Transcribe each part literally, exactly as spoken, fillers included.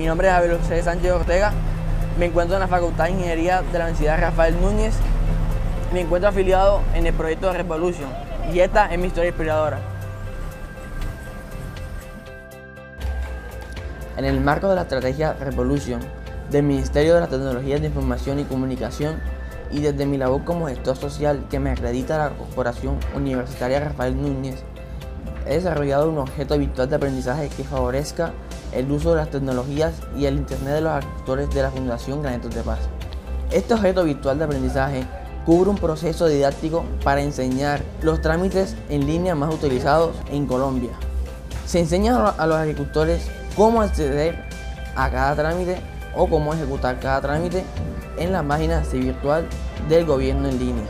Mi nombre es Javier José Sánchez Ortega, me encuentro en la Facultad de Ingeniería de la Universidad Rafael Núñez, me encuentro afiliado en el proyecto Revolution y esta es mi historia inspiradora. En el marco de la estrategia Revolution del Ministerio de las Tecnologías de Información y Comunicación y desde mi labor como gestor social que me acredita la Corporación Universitaria Rafael Núñez, he desarrollado un objeto virtual de aprendizaje que favorezca el uso de las tecnologías y el Internet de los actores de la Fundación Granitos de Paz. Este objeto virtual de aprendizaje cubre un proceso didáctico para enseñar los trámites en línea más utilizados en Colombia. Se enseña a los agricultores cómo acceder a cada trámite o cómo ejecutar cada trámite en la página virtual del gobierno en línea.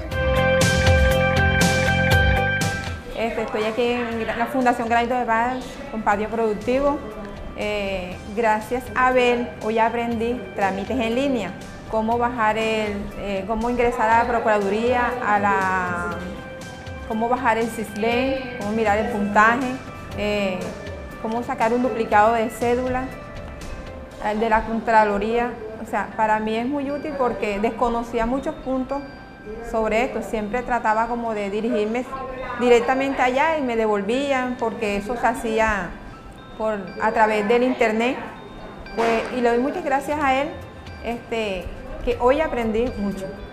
Este, estoy aquí en la Fundación Granitos de Paz con Patio Productivo. Eh, gracias a Abel, hoy aprendí trámites en línea, cómo bajar el, eh, cómo ingresar a la Procuraduría, a la, cómo bajar el CISLEN, cómo mirar el puntaje, eh, cómo sacar un duplicado de cédula, el de la Contraloría. O sea, para mí es muy útil porque desconocía muchos puntos sobre esto, siempre trataba como de dirigirme directamente allá y me devolvían porque eso se hacía por, a través del internet, pues, y le doy muchas gracias a él, este, que hoy aprendí mucho.